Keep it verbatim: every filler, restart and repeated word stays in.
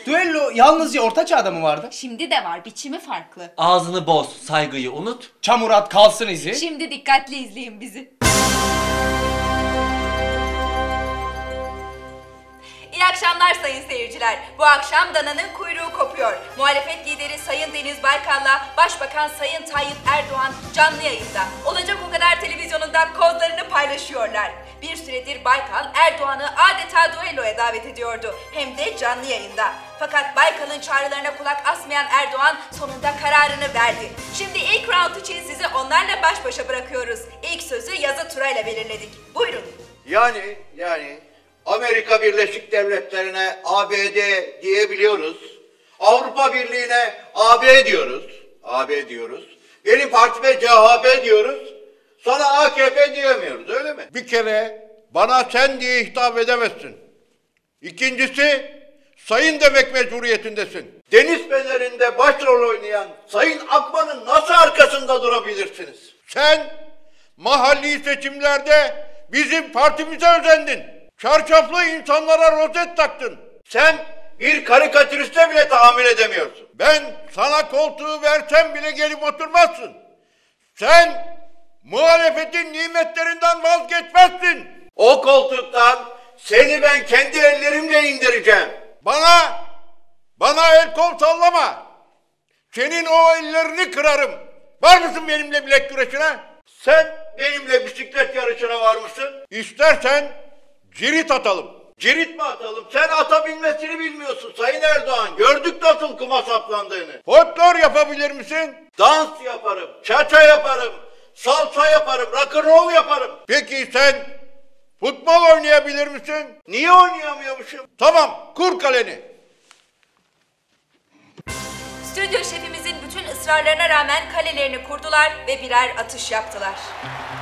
Düello yalnızca orta çağda mı vardı? Şimdi de var, biçimi farklı. Ağzını boz, saygıyı unut. Çamur at kalsın izi. Şimdi dikkatli izleyin bizi. İyi akşamlar sayın seyirciler. Bu akşam dananın kuyruğu kopuyor. Muhalefet lideri Sayın Deniz Baykal'la Başbakan Sayın Tayyip Erdoğan canlı yayında. Olacak o kadar televizyonunda kozlarını paylaşıyorlar. Bir süredir Baykal Erdoğan'ı adeta düelloya davet ediyordu. Hem de canlı yayında. Fakat Baykal'ın çağrılarına kulak asmayan Erdoğan sonunda kararını verdi. Şimdi ilk round için sizi onlarla baş başa bırakıyoruz. İlk sözü Yazı Turay'la belirledik. Buyurun. Yani yani Amerika Birleşik Devletleri'ne A B D diyebiliyoruz. Avrupa Birliği'ne A B diyoruz. A B diyoruz. Benim partime C H P diyoruz. Sana A K P diyemiyoruz, öyle mi? Bir kere bana sen diye hitap edemezsin. İkincisi, sayın demek mecburiyetindesin. Deniz fenerinde başrol oynayan Sayın Akman'ın nasıl arkasında durabilirsiniz? Sen mahalli seçimlerde bizim partimize özendin. Çarşaflı insanlara rozet taktın. Sen bir karikatüriste bile tahammül edemiyorsun. Ben sana koltuğu versem bile gelip oturmazsın. Sen muhalefetin nimetlerinden vazgeçmezsin. O koltuktan seni ben kendi ellerimle indireceğim. Bana, bana el kol sallama. Senin o ellerini kırarım. Var mısın benimle bilek güreşine? Sen benimle bisiklet yarışına var mısın? İstersen cirit atalım. Cirit mi atalım? Sen ata binmesini bilmiyorsun Sayın Erdoğan. Gördük nasıl kuma saplandığını. Folklor yapabilir misin? Dans yaparım, çaça yaparım, salsa yaparım, rock'n'roll yaparım. Peki sen futbol oynayabilir misin? Niye oynayamıyormuşum? Tamam, kur kaleni. Stüdyo şefimizin bütün ısrarlarına rağmen kalelerini kurdular ve birer atış yaptılar.